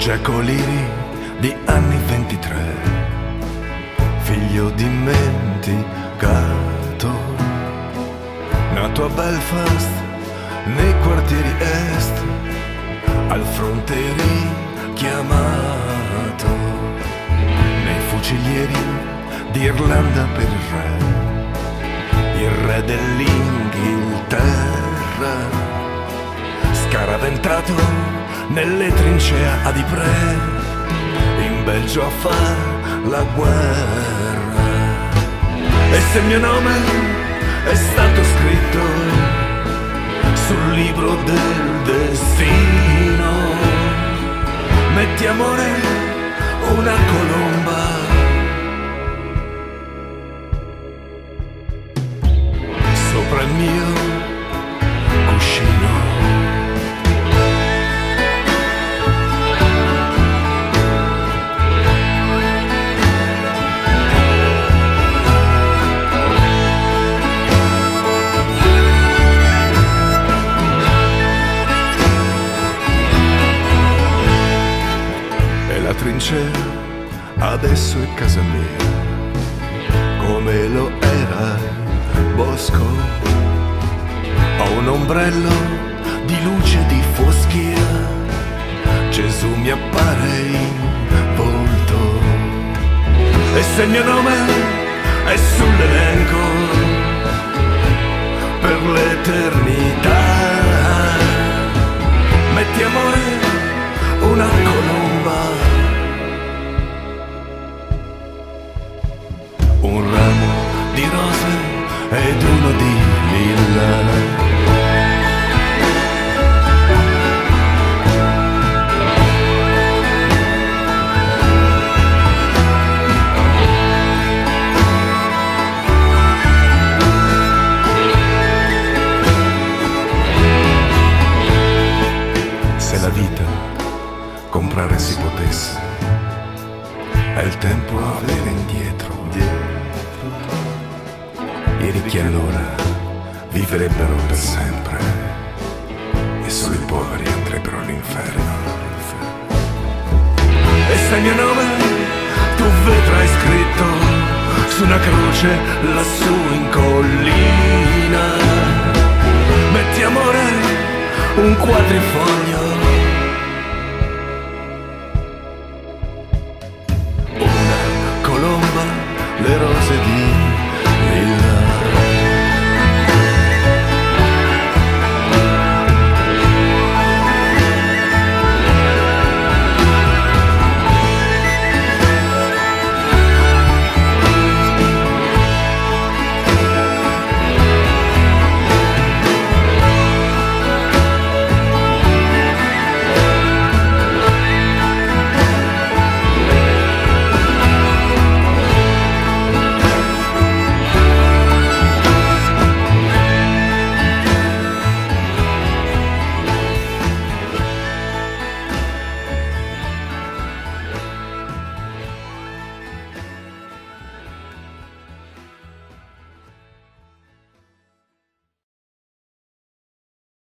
Jack O'Leary di anni 23, figlio dimenticato, nato a Belfast nei quartieri est, al fronte richiamato, nei fucilieri d'Irlanda per il re dell'Inghilterra, scaraventato nelle trincee ad Ypres, in Belgio a far la guerra. E se il mio nome è stato scritto sul libro del destino, metti amore una colomba sopra il mio cuscino. La trincea adesso è casa mia, come lo era il bosco. Ho un ombrello di luce di foschia, Gesù mi appare in volto. E se il mio nome è sull'elenco per l'eternità, metti amore una colomba, un ramo di rose ed uno di lilla. Se la vita comprare si potesse e il tempo avere indietro, i ricchi allora vivrebbero per sempre e solo i poveri andrebbero all'inferno. E se il mio nome tu vedrai scritto su una croce lassù in collina, metti amore un quadrifoglio